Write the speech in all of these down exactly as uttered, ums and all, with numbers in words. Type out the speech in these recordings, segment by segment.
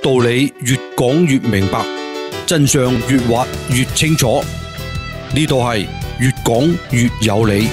道理越講越明白，真相越挖越清楚。呢度係越講越有理。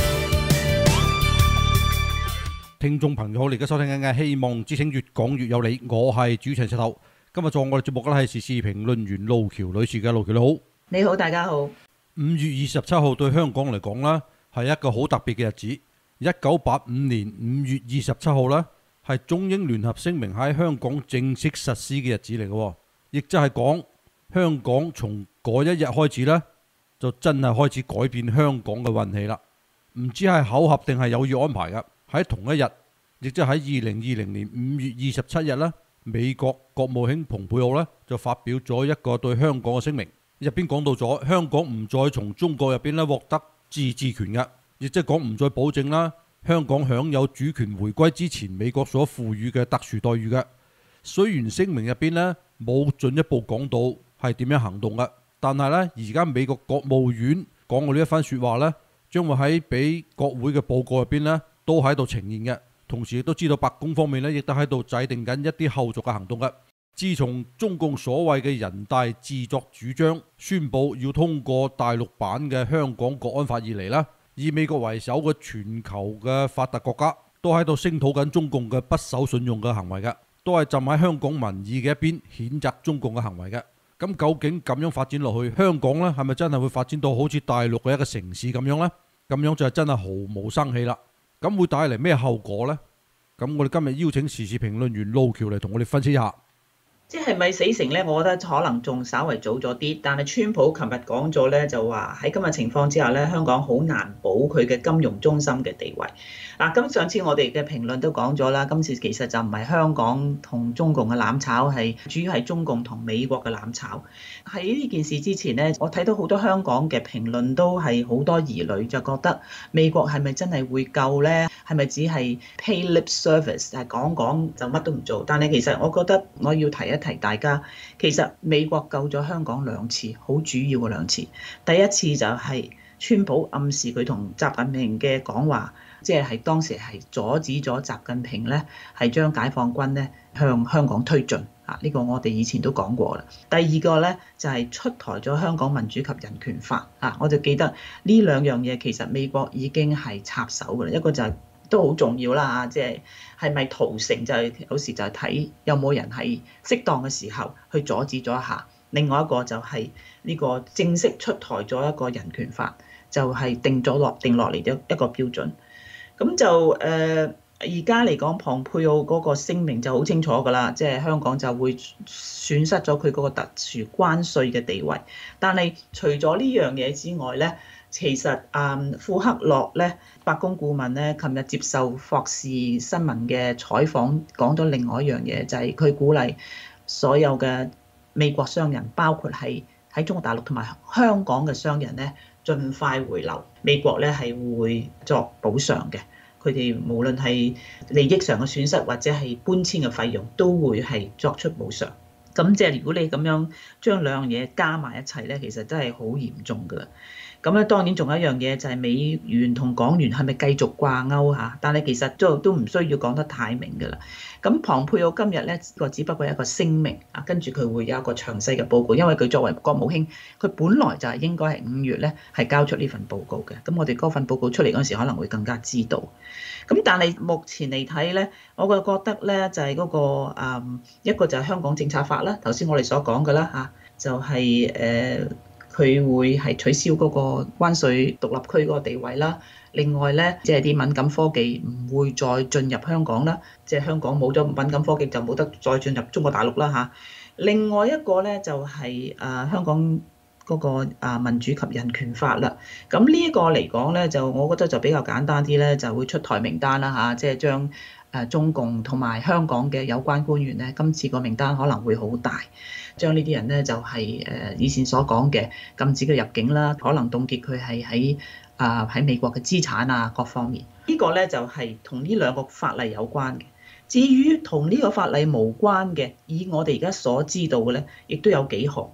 聽眾朋友好，你而家收聽緊嘅希望之聲越講越有理，我係主持人石頭。今日做我哋節目嘅係時事評論員路橋女士嘅。路橋你好。 你好，大家好。 五月二十七號對香港嚟講呢係一個好特別嘅日子。一九八五年五月二十七號呢係中英聯合聲明喺香港正式實施嘅日子嚟嘅，亦即係講香港從嗰一日開始呢，就真係開始改變香港嘅運氣啦。唔知係巧合定係有意安排嘅。喺同一日，亦即係喺二零二零年五月二十七日呢，美國國務卿蓬佩奧呢就發表咗一個對香港嘅聲明，入邊講到咗香港唔再從中國入邊咧獲得自治權嘅，亦即係講唔再保證啦香港享有主權回歸之前美國所賦予嘅特殊待遇嘅。雖然聲明入邊呢冇進一步講到係點樣行動嘅，但係呢而家美國國務院講過呢一番説話呢，將會喺俾國會嘅報告入邊呢都喺度呈現嘅。同時亦都知道白宮方面呢亦都喺度制定緊一啲後續嘅行動嘅。自從中共所謂嘅人大自作主張宣佈要通過大陸版嘅香港國安法以嚟啦，以美國為首嘅全球嘅發達國家都喺度聲討緊中共嘅不守信用嘅行為嘅，都係站喺香港民意嘅一邊譴責中共嘅行為嘅。咁究竟咁樣發展落去，香港呢係咪真係會發展到好似大陸嘅一個城市咁樣呢？咁樣就係真係毫無生氣啦。咁會帶嚟咩後果呢？咁我哋今日邀請時事評論員路橋嚟同我哋分析一下。 即係咪死城咧？我覺得可能仲稍為早咗啲，但係川普琴日講咗咧，就話喺今日情況之下咧，香港好難保佢嘅金融中心嘅地位。嗱，咁上次我哋嘅評論都講咗啦，今次其實就唔係香港同中共嘅攬炒，係主要係中共同美國嘅攬炒。喺呢件事之前咧，我睇到好多香港嘅評論都係好多疑慮，就覺得美國係咪真係會救咧？係咪只係 pay lip service， 係講講就乜都唔做？但係其實我覺得我要提一提大家，其實美國救咗香港兩次，好主要嘅兩次。第一次就係川普暗示佢同習近平嘅講話，即係係當時係阻止咗習近平咧，係將解放軍咧向香港推進啊！呢個我哋以前都講過啦。第二個咧就係出台咗香港民主及人權法啊！我就記得呢兩樣嘢其實美國已經係插手㗎啦，一個就係都好重要啦嚇，即係係咪屠城就係有時就係睇有冇人喺適當嘅時候去阻止咗一下。另外一個就係呢個正式出台咗一個人權法，就係定咗落定落嚟嘅一個標準。咁就誒而家嚟講，蓬佩奧嗰個聲明就好清楚㗎啦，即係香港就會損失咗佢嗰個特殊關稅嘅地位。但係除咗呢樣嘢之外咧，其實啊，庫克洛咧，白宮顧問咧，琴日接受霍士新聞嘅採訪，講咗另外一樣嘢，就係佢鼓勵所有嘅美國商人，包括係喺中國大陸同埋香港嘅商人咧，盡快回流。美國咧係會作補償嘅，佢哋無論係利益上嘅損失或者係搬遷嘅費用，都會係作出補償。咁即係如果你咁樣將兩樣嘢加埋一齊咧，其實真係好嚴重㗎。咁咧當然仲有一樣嘢就係美元同港元係咪繼續掛鈎嚇？但係其實都都唔需要講得太明㗎啦。咁蓬佩奧今日咧個只不過係一個聲明啊，跟住佢會有一個詳細嘅報告，因為佢作為國務卿，佢本來就係應該係五月咧係交出呢份報告嘅。咁我哋嗰份報告出嚟嗰陣時，可能會更加知道。咁但係目前嚟睇咧，我就覺得咧就係嗰個誒一個就係香港政策法啦，頭先我哋所講嘅啦嚇，就係誒。佢會係取消嗰個關稅獨立區嗰個地位啦。另外咧，即係啲敏感科技唔會再進入香港啦。即係香港冇咗敏感科技就冇得再進入中國大陸啦嚇。另外一個咧就係誒香港嗰個誒民主及人權法啦。咁呢一個嚟講咧，就我覺得就比較簡單啲咧，就會出台名單啦嚇，即係將誒中共同埋香港嘅有關官員咧，今次個名單可能會好大。將呢啲人咧就係誒以前所講嘅禁止佢入境啦，可能凍結佢係喺啊喺美國嘅資產啊各方面。呢個咧就係同呢兩個法例有關嘅。至於同呢個法例無關嘅，以我哋而家所知道嘅咧，亦都有幾項。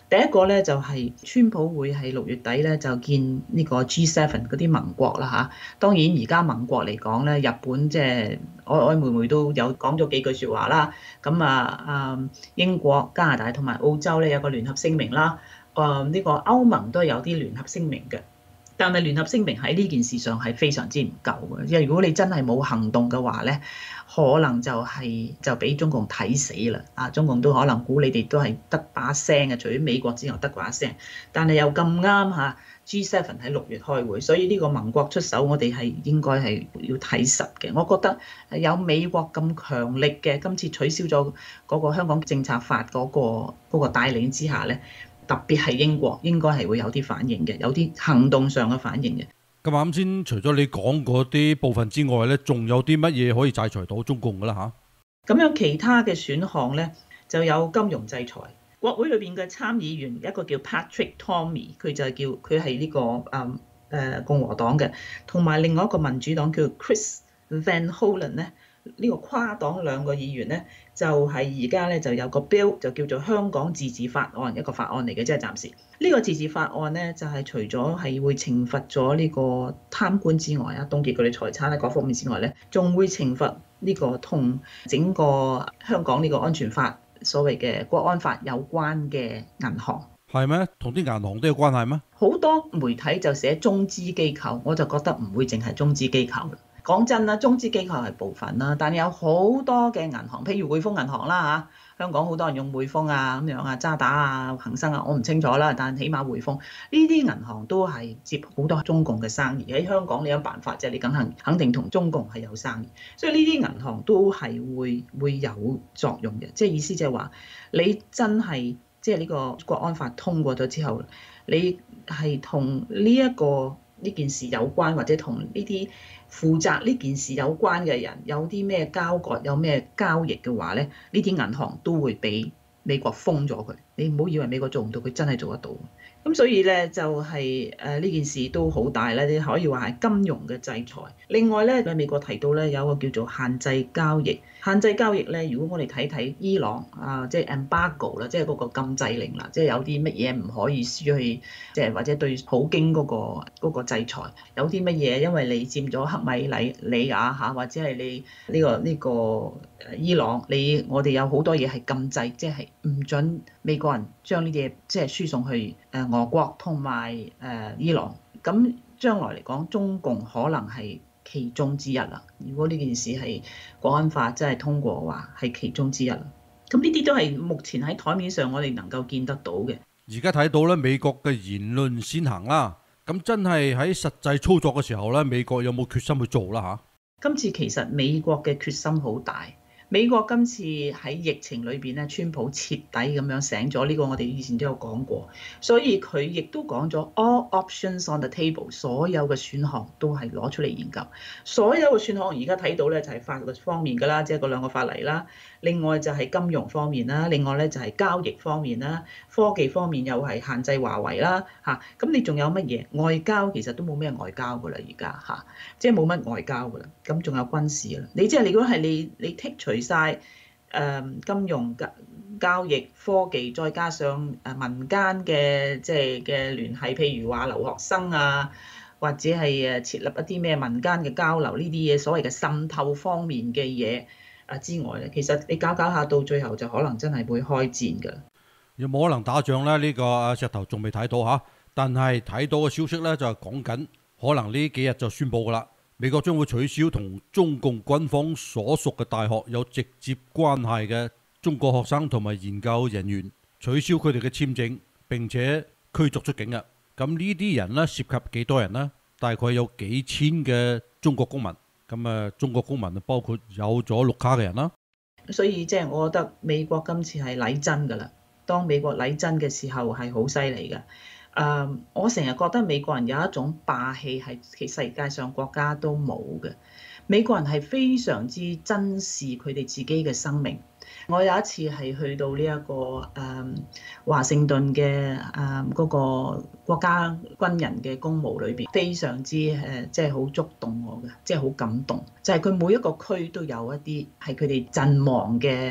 第一個咧就係川普會係六月底咧就見呢個 G 七 嗰啲盟國啦嚇。當然而家盟國嚟講咧，日本即係曖曖昧昧都有講咗幾句説話啦。咁啊啊英國、加拿大同埋澳洲咧有個聯合聲明啦。誒呢個歐盟都有啲聯合聲明嘅。但係聯合聲明喺呢件事上係非常之唔夠嘅，因為如果你真係冇行動嘅話咧，可能就係、是、就俾中共睇死啦。啊，中共都可能估你哋都係得把聲嘅，除咗美國之外得把聲。但係又咁啱嚇 G 七 喺六月開會，所以呢個盟國出手，我哋係應該係要睇實嘅。我覺得有美國咁強力嘅，今次取消咗嗰個香港政策法嗰、嗰個嗰、嗰個帶領之下咧。特別係英國應該係會有啲反應嘅，有啲行動上嘅反應嘅。 咁啱先，除咗你講嗰啲部分之外咧，仲有啲乜嘢可以制裁到中共㗎啦嚇？ 咁樣其他嘅選項咧，就有金融制裁。國會裏邊嘅參議員一個叫 Patrick Toomey，佢就係叫佢係呢個誒誒、呃、共和黨嘅，同埋另外一個民主黨叫 Chris Van Hollen 咧。呢個跨黨兩個議員咧，就係而家咧就有個 bill 就叫做香港自治法案，一個法案嚟嘅，即係暫時。呢個自治法案咧，就係除咗係會懲罰咗呢個貪官之外啊，凍結佢哋財產啊各方面之外咧，仲會懲罰呢個同整個香港呢個安全法所謂嘅國安法有關嘅銀行。 係咩？同啲銀行都有關係咩？ 好多媒體就寫中資機構，我就覺得唔會淨係中資機構。講真啦，中資機構係部分啦，但係有好多嘅銀行，譬如匯豐銀行啦嚇，香港好多人用匯豐啊咁樣啊，渣打啊、恒生啊，我唔清楚啦，但起碼匯豐呢啲銀行都係接好多中共嘅生意。喺香港你有辦法啫，你梗係肯定同中共係有生意，所以呢啲銀行都係會會有作用嘅。即係意思就係話，你真係即係呢個國安法通過咗之後，你係同呢一個呢件事有關，或者同呢啲負責呢件事有關嘅人有啲咩交割，有咩交易嘅話咧，呢啲銀行都會俾美國封咗佢。你唔好以為美國做唔到，佢真係做得到。咁所以咧就係誒呢件事都好大咧，你可以話係金融嘅制裁。另外咧喺美國提到咧有個叫做限制交易，限制交易咧，如果我哋睇睇伊朗啊，即係 embargo 啦，即係嗰個禁制令啦，即係有啲乜嘢唔可以輸去，即係或者對普京嗰個嗰個制裁，有啲乜嘢因為你佔咗克米里里亞嚇，或者係你呢個呢個伊朗，你我哋有好多嘢係禁制，即係唔準美國人將呢啲嘢即係輸送去誒俄國同埋誒伊朗。咁將來嚟講，中共可能係其中之一啦。如果呢件事係國安法真係通過嘅話，係其中之一啦。咁呢啲都係目前喺台面上我哋能夠見得到嘅。 而家睇到咧，美國嘅言論先行啦。咁真係喺實際操作嘅時候咧，美國有冇決心去做啦嚇？ 今次其實美國嘅決心好大。美國今次喺疫情裏邊咧，川普徹底咁樣醒咗，呢個我哋以前都有講過，所以佢亦都講咗 all options on the table，所有嘅選項都係攞出嚟研究。所有嘅選項而家睇到咧就係法律方面㗎啦，即係嗰兩個法例啦。另外就係金融方面啦，另外咧就係交易方面啦，科技方面又係限制華為啦嚇。咁你仲有乜嘢？外交其實都冇咩外交㗎啦，而家嚇，即係冇乜外交㗎啦。咁仲有軍事啦。你即係你如果係你你剔除晒誒金融交交易科技，再加上誒民間嘅即係嘅聯繫，譬如話留學生啊，或者係誒設立一啲咩民間嘅交流呢啲嘢，所謂嘅滲透方面嘅嘢啊之外咧，其實你搞搞下到最後就可能真係會開戰㗎。 有冇可能打仗咧？呢個石頭仲未睇到嚇，但係睇到嘅消息咧就係講緊，可能呢幾日就宣佈㗎啦。美國將會取消同中共軍方所屬嘅大學有直接關係嘅中國學生同埋研究人員，取消佢哋嘅簽證，並且驅逐出境嘅。咁呢啲人咧涉及幾多人呢？大概有幾千嘅中國公民。咁啊，中國公民啊包括有咗綠卡嘅人啦。 所以即係我覺得美國今次係禮真㗎啦。當美國禮真嘅時候係好犀利嘅。誒，uh, 我成日覺得美國人有一種霸氣係其世界上國家都冇嘅。美國人係非常之珍視佢哋自己嘅生命。我有一次係去到呢、這、一個誒、um, 華盛頓嘅誒嗰個國家軍人嘅公墓裏邊，非常之誒即係好觸動我嘅，即係好感動。就係、是、佢每一個區都有一啲係佢哋陣亡嘅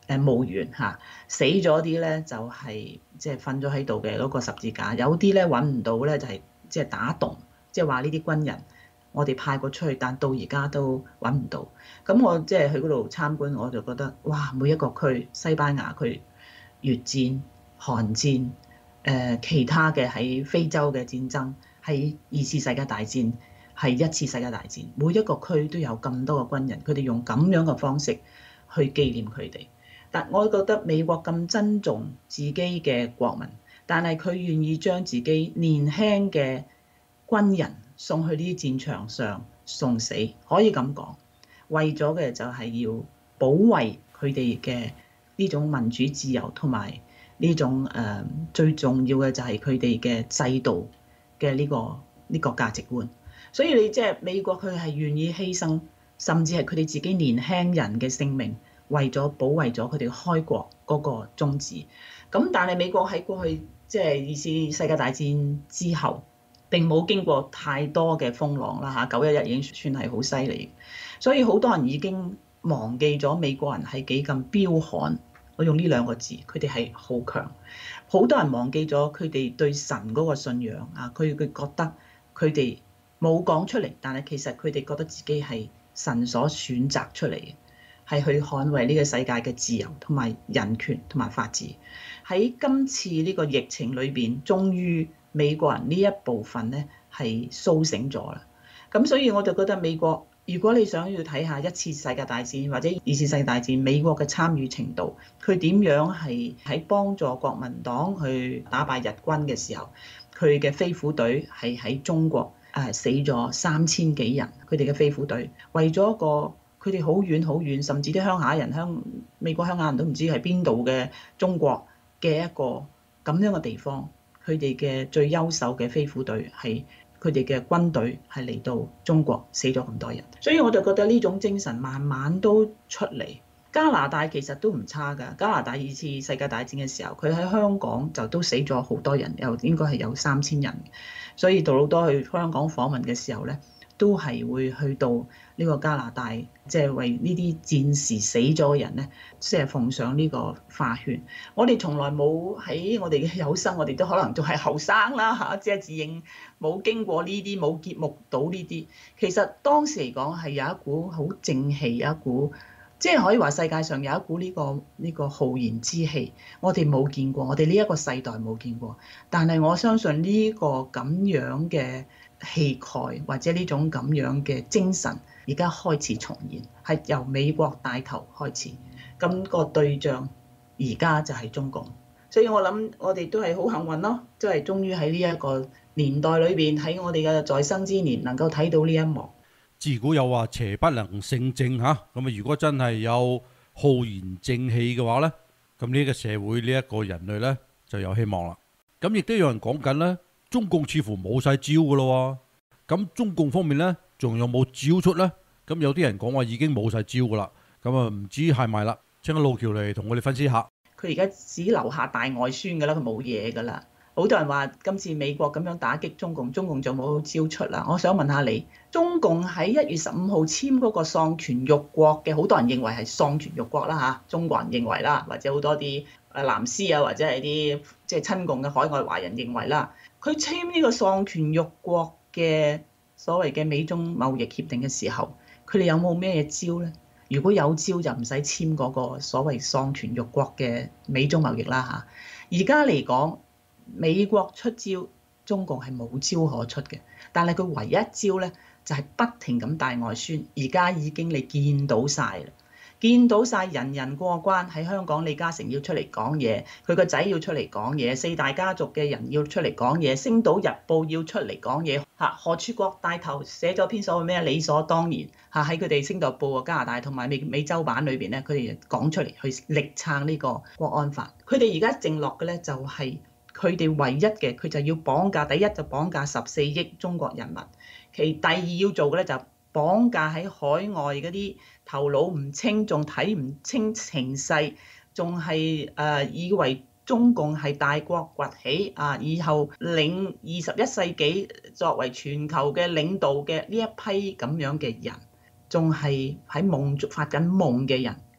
誒墓園嚇，死咗啲咧就係即係瞓咗喺度嘅嗰個十字架，有啲咧揾唔到咧就係即係打洞，即係話呢啲軍人我哋派過出去，但到而家都揾唔到。咁我即係去嗰度參觀，我就覺得哇，每一個區，西班牙區、越戰、韓戰，誒、呃、其他嘅喺非洲嘅戰爭，喺二次世界大戰，係一次世界大戰，每一個區都有咁多個軍人，佢哋用咁樣嘅方式去紀念佢哋。但我覺得美國咁珍重自己嘅國民，但係佢願意將自己年輕嘅軍人送去呢啲戰場上送死，可以咁講，為咗嘅就係要保衛佢哋嘅呢種民主自由，同埋呢種誒、呃、最重要嘅就係佢哋嘅制度嘅呢、這個呢、這個價值觀。所以你即係美國，佢係願意犧牲，甚至係佢哋自己年輕人嘅性命，為咗保衛咗佢哋開國嗰個宗旨。咁但係美國喺過去即係二次世界大戰之後，並冇經過太多嘅風浪啦嚇，九一一已經算係好犀利。所以好多人已經忘記咗美國人係幾咁彪悍。我用呢兩個字，佢哋係好強。好多人忘記咗佢哋對神嗰個信仰啊，佢佢覺得佢哋冇講出嚟，但係其實佢哋覺得自己係神所選擇出嚟嘅，係去捍衛呢個世界嘅自由同埋人權同埋法治。喺今次呢個疫情裏邊，終於美國人呢一部分咧係甦醒咗啦。咁所以我就覺得美國，如果你想要睇下一次世界大戰或者二次世界大戰美國嘅參與程度，佢點樣係喺幫助國民黨去打敗日軍嘅時候，佢嘅飛虎隊係喺中國。誒死咗三千幾人，佢哋嘅飛虎隊為咗一個佢哋好遠好遠，甚至啲鄉下人鄉美國鄉下人都唔知係邊度嘅中國嘅一個咁樣嘅地方，佢哋嘅最優秀嘅飛虎隊係佢哋嘅軍隊係嚟到中國死咗咁多人，所以我就覺得呢種精神慢慢都出嚟。加拿大其實都唔差㗎，加拿大二次世界大戰嘅時候，佢喺香港就都死咗好多人，又應該係有三千人。所以杜魯多去香港訪問嘅時候咧，都係會去到呢個加拿大，即係為呢啲戰時死咗嘅人咧，即係奉上呢個花圈。我哋從來冇喺我哋嘅有生，我哋都可能仲係後生啦嚇，即係自認冇經過呢啲，冇見目睹呢啲。其實當時嚟講係有一股好正氣，有一股。即係可以話世界上有一股呢個呢個浩然之氣，我哋冇見過，我哋呢一個世代冇見過。但係我相信呢個咁樣嘅氣概或者呢種咁樣嘅精神，而家開始重現，係由美國帶頭開始。咁個對象而家就係中共，所以我諗我哋都係好幸運咯，即係終於喺呢一個年代裏邊，喺我哋嘅在生之年能夠睇到呢一幕。 自古有話邪不能勝正嚇，咁啊如果真係有浩然正氣嘅話咧，咁呢個社會呢一個人類咧就有希望啦。咁亦都有人講緊咧，中共似乎冇晒招噶咯喎，咁中共方面咧仲有冇招出咧？咁有啲人講話已經冇晒招噶啦，咁啊唔知係咪啦？請阿路橋嚟同我哋分析下。 佢而家只留下大外宣噶啦，佢冇嘢噶啦。好多人話今次美國咁樣打擊中共，中共就冇招出啦。我想問下你，中共喺一月十五號簽嗰個喪權辱國嘅，好多人認為係喪權辱國啦嚇，中國人認為啦，或者好多啲誒藍絲啊，或者係啲即係親共嘅海外華人認為啦，佢簽呢個喪權辱國嘅所謂嘅美中貿易協定嘅時候，佢哋有冇咩招咧？如果有招就唔使簽嗰個所謂喪權辱國嘅美中貿易啦嚇。而家嚟講，美國出招，中共係冇招可出嘅，但係佢唯一一招咧就係不停咁大外宣，而家已經你見到晒啦，見到晒人人過關。喺香港，李嘉誠要出嚟講嘢，佢個仔要出嚟講嘢，四大家族嘅人要出嚟講嘢，星島日報要出嚟講嘢，嚇何柱國帶頭寫咗篇所謂咩理所當然嚇，喺佢哋星島日報加拿大同埋美美洲版裏邊咧，佢哋講出嚟去力撐呢個國安法。佢哋而家剩落嘅咧就係、是。佢哋唯一嘅，佢就要綁架，第一就綁架十四億中國人民，其第二要做嘅咧就綁架喺海外嗰啲頭腦唔清，仲睇唔清情勢，仲係誒以為中共係大國崛起啊，以後領二十一世紀作為全球嘅領導嘅呢一批咁樣嘅人，仲係喺夢發緊夢嘅人。佢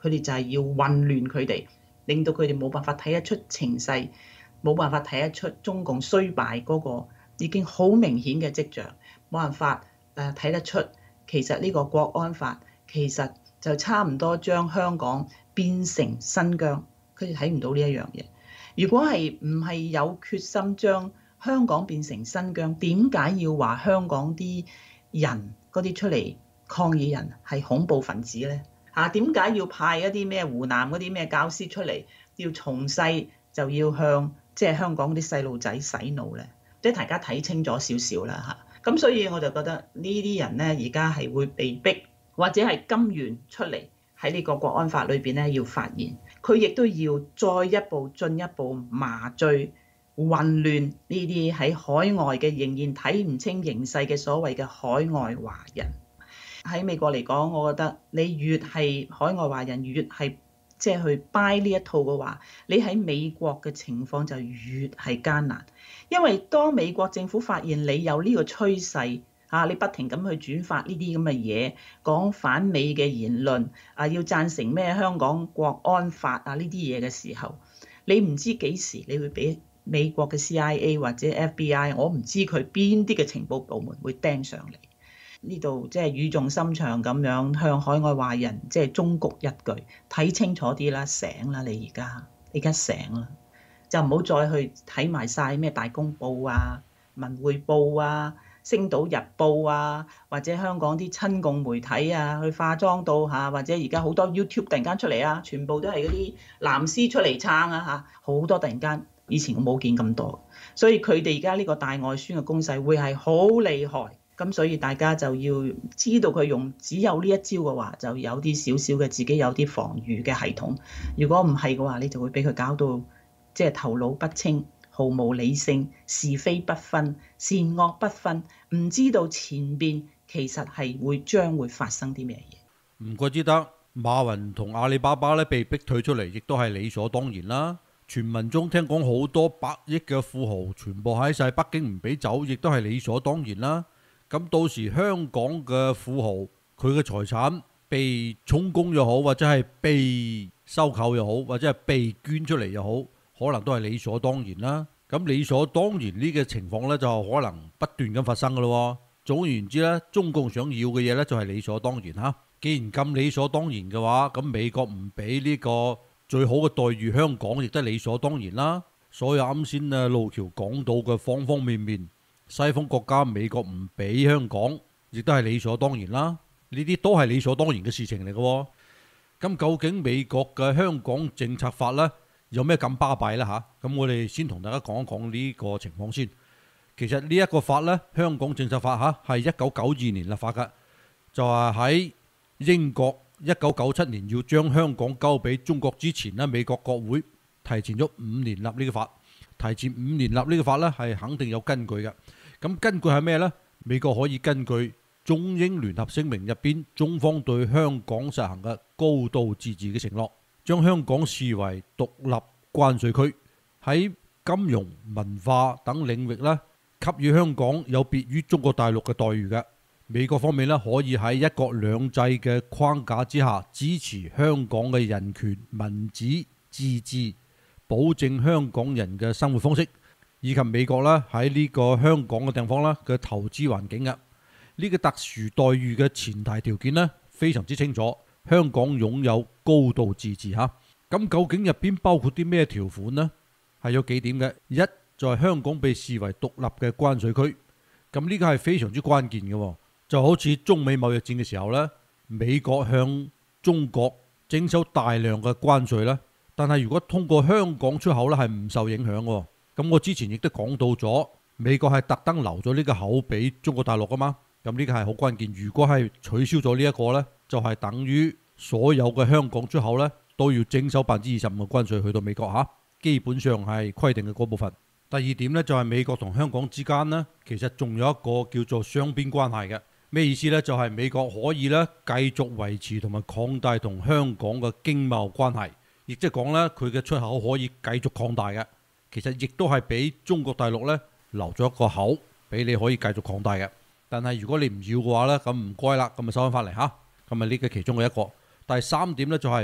佢哋就係要混亂佢哋，令到佢哋冇辦法睇得出情勢，冇辦法睇得出中共衰敗嗰個已經好明顯嘅跡象，冇辦法誒睇得出其實呢個國安法其實就差唔多將香港變成新疆，佢哋睇唔到呢一樣嘢。如果係唔係有決心將香港變成新疆，點解要話香港啲人嗰啲出嚟抗議人係恐怖分子呢？嚇，點解要派一啲咩湖南嗰啲咩教師出嚟，要從細就要向即係香港啲細路仔洗腦呢？即係大家睇清咗少少啦嚇。咁所以我就覺得呢啲人呢，而家係會被逼或者係甘願出嚟喺呢個國安法裏邊咧要發言，佢亦都要再一步進一步麻醉混亂呢啲喺海外嘅仍然睇唔清形勢嘅所謂嘅海外華人。喺美國嚟講，我覺得你越係海外華人越係即係去 buy 呢一套嘅話，你喺美國嘅情況就越係艱難。因為當美國政府發現你有呢個趨勢啊，你不停咁去轉發呢啲咁嘅嘢，講反美嘅言論啊，要贊成咩香港國安法啊呢啲嘢嘅時候，你唔知幾時你會俾美國嘅 C I A 或者 F B I， 我唔知佢邊啲嘅情報部門會盯上嚟呢度，即係語重心長咁樣向海外華人即係忠告一句，睇清楚啲啦，醒啦你而家，你而家醒啦，就唔好再去睇埋晒咩大公報啊、文匯報啊、星島日報啊，或者香港啲親共媒體啊，去化妝到嚇，或者而家好多 YouTube 突然間出嚟啊，全部都係嗰啲藍絲出嚟撐啊嚇，好多突然間，以前我冇見咁多，所以佢哋而家呢個大外宣嘅攻勢會係好厲害。咁所以大家就要知道佢用只有呢一招嘅話，就有啲少少嘅自己有啲防禦嘅系統。如果唔係嘅話，你就會俾佢搞到即係頭腦不清、毫無理性、是非不分、善惡不分，唔知道前邊其實係會將會發生啲咩嘢。 唔怪之得馬雲同阿里巴巴咧被逼退出嚟，亦都係理所當然啦。傳聞中聽講好多百億嘅富豪全部喺晒北京唔俾走，亦都係理所當然啦。咁到時香港嘅富豪佢嘅財產被充公又好，或者係被收購又好，或者係被捐出嚟又好，可能都係理所當然啦。咁理所當然呢個情況呢，就可能不斷咁發生噶咯。總而言之呢，中共想要嘅嘢呢，就係理所當然嚇。既然咁理所當然嘅話，咁美國唔俾呢個最好嘅待遇香港，亦都係理所當然啦。所有啱先啊路橋講到嘅方方面面，西方國家美國唔俾香港，亦都係理所當然啦。呢啲都係理所當然嘅事情嚟嘅。咁究竟美國嘅香港政策法呢，有咩咁巴閉呢？嚇？咁我哋先同大家講一講呢個情況先。其實呢一個法呢，香港政策法嚇係一九九二年立法嘅，就係喺英國一九九七年要將香港交俾中國之前呢，美國國會提前咗五年立呢個法。提前五年立呢個法呢，係肯定有根據嘅。咁根據係咩呢？美國可以根據中英聯合聲明入邊中方對香港實行嘅高度自治嘅承諾，將香港視為獨立關稅區，喺金融、文化等領域呢，給予香港有別於中國大陸嘅待遇嘅。美國方面呢，可以喺一國兩制嘅框架之下支持香港嘅人權、民主、自治，保證香港人嘅生活方式，以及美國啦喺呢個香港嘅地方啦嘅投資環境嘅呢個特殊待遇嘅前提條件呢，非常之清楚。香港擁有高度自治嚇。咁究竟入邊包括啲咩條款呢？係有幾點嘅。一就係香港被視為獨立嘅關稅區，咁呢個係非常之關鍵嘅。就好似中美貿易戰嘅時候呢，美國向中國徵收大量嘅關稅啦，但係如果通過香港出口呢，係唔受影響嘅。咁我之前亦都講到咗，美國係特登留咗呢個口俾中國大陸噶嘛，咁呢個係好關鍵。如果係取消咗呢一個呢，就係等於所有嘅香港出口呢都要徵收百分之二十五嘅關稅去到美國嚇，基本上係規定嘅嗰部分。第二點呢，就係美國同香港之間呢，其實仲有一個叫做雙邊關係嘅。咩意思呢？就係美國可以咧繼續維持同埋擴大同香港嘅經貿關係，亦即係講咧佢嘅出口可以繼續擴大嘅。其實亦都係俾中國大陸咧留咗一個口，俾你可以繼續擴大嘅。但係如果你唔要嘅話咧，咁唔該啦，咁咪收翻翻嚟嚇。咁咪呢個其中嘅一個。第三點咧就係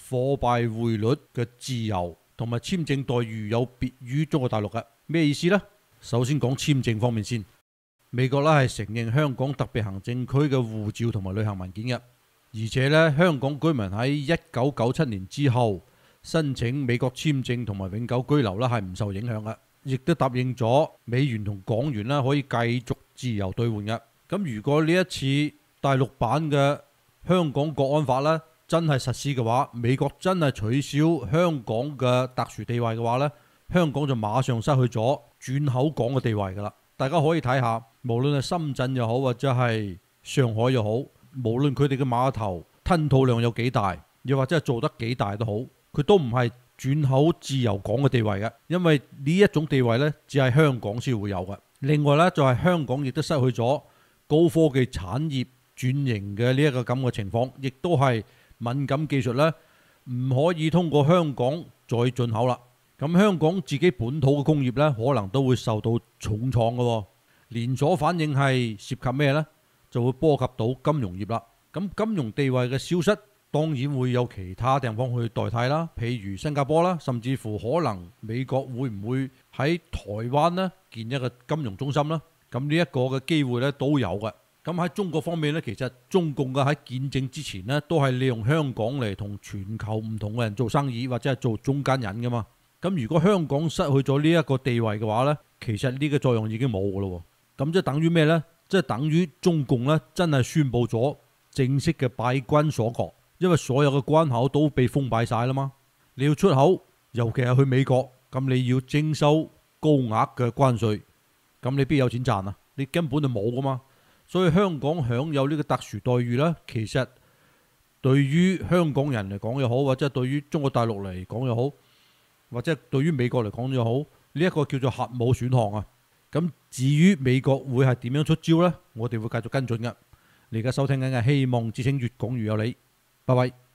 貨幣匯率嘅自由同埋簽證待遇有別於中國大陸嘅。咩意思呢？首先講簽證方面先，美國咧係承認香港特別行政區嘅護照同埋旅行文件嘅，而且咧香港居民喺一九九七年之後申請美國簽證同埋永久居留咧係唔受影響嘅，亦都答應咗美元同港元啦可以繼續自由兌換嘅。咁如果呢一次大陸版嘅香港國安法咧真係實施嘅話，美國真係取消香港嘅特殊地位嘅話咧，香港就馬上失去咗轉口港嘅地位㗎啦。大家可以睇下，無論係深圳又好或者係上海又好，無論佢哋嘅碼頭吞吐量有幾大，又或者係做得幾大都好，佢都唔係轉口自由港嘅地位嘅，因為呢一種地位呢，只係香港先會有嘅。另外呢，就係香港亦都失去咗高科技產業轉型嘅呢一個咁嘅情況，亦都係敏感技術呢，唔可以通過香港再進口啦。咁香港自己本土嘅工業呢，可能都會受到重創嘅喎。連鎖反應係涉及咩呢？就會波及到金融業啦。咁金融地位嘅消失，當然會有其他地方去代替啦，譬如新加坡啦，甚至乎可能美國會唔會喺台灣呢建一個金融中心呢？咁呢一個嘅機會呢都有嘅。咁喺中國方面呢，其實中共嘅喺建政之前呢，都係利用香港嚟同全球唔同嘅人做生意，或者係做中間人噶嘛。咁如果香港失去咗呢一個地位嘅話呢，其實呢個作用已經冇噶咯。咁即係等於咩呢？即係等於中共呢真係宣佈咗正式嘅閉關鎖國，因為所有嘅關口都被封閉晒啦嘛。你要出口，尤其係去美國，咁你要徵收高額嘅關稅，咁你邊有錢賺啊？你根本就冇噶嘛。所以香港享有呢個特殊待遇呢，其實對於香港人嚟講又好，或者對於中國大陸嚟講又好，或者對於美國嚟講又好，呢一個叫做核武選項啊。咁至於美國會係點樣出招呢？我哋會繼續跟進嘅。你而家收聽緊嘅希望之聲，越講越有理。拜拜。